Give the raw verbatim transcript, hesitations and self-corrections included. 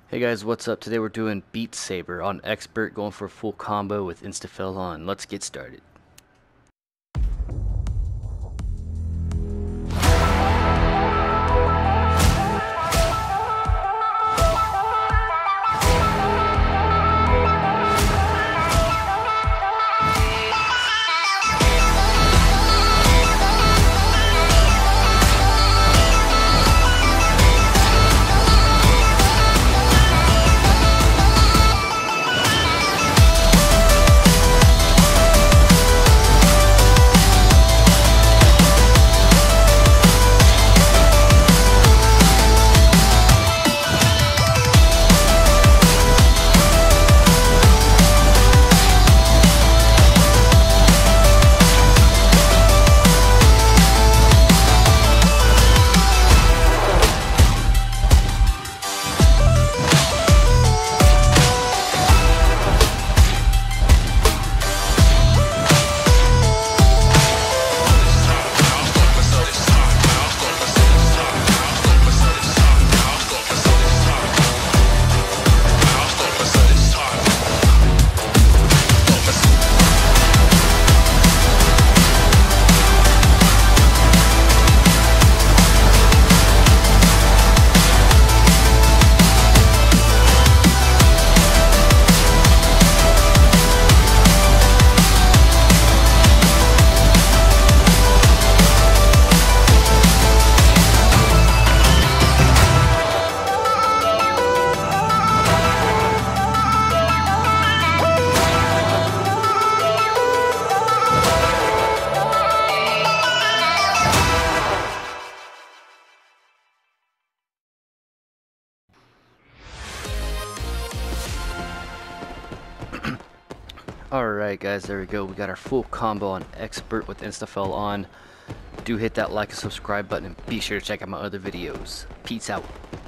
Hey guys, what's up? Today we're doing Beat Saber on Expert, going for a full combo with Insta-Fill on. Let's get started. Alright guys, there we go. We got our full combo on Expert with Insta-Fill on. Do hit that like and subscribe button and be sure to check out my other videos. Peace out.